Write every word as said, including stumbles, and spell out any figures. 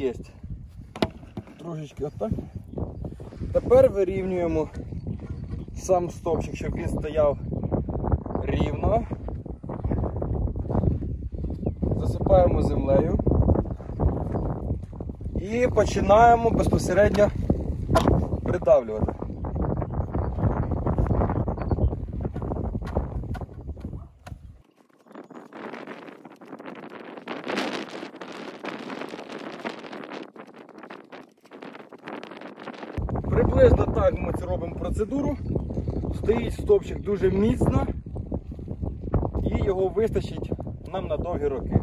є. Трошечки отак. Тепер вирівнюємо сам стовпчик, щоб він стояв рівно. Засипаємо землею. І починаємо безпосередньо придавлювати. Приблизно так ми це робимо процедуру. Стоїть стовпчик дуже міцно і його вистачить нам на довгі роки.